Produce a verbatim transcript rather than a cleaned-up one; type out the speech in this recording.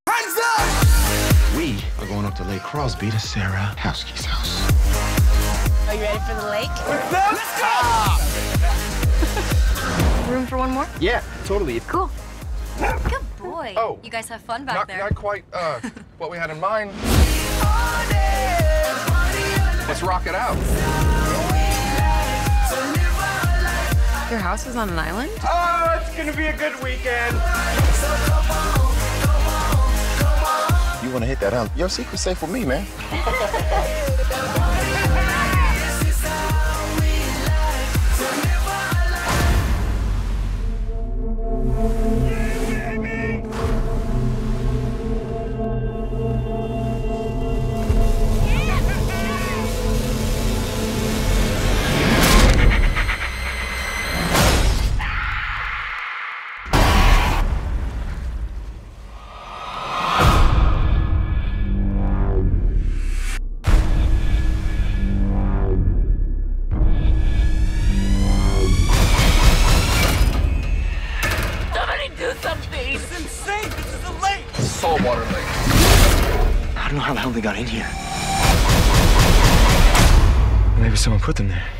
Hands up! We are going up to Lake Crosby to Sarah Houseke's house. Are you ready for the lake? Let's go! Room for one more? Yeah, totally. Cool. Good boy. Oh. You guys have fun back Not, there. not quite uh, what we had in mind. Let's rock it out. Your house is on an island? Oh, it's gonna be a good weekend. You want to hit that out? Your secret's safe with me, man. Do something! It's insane! This is a lake! Saltwater lake. I don't know how the hell they got in here. Maybe someone put them there.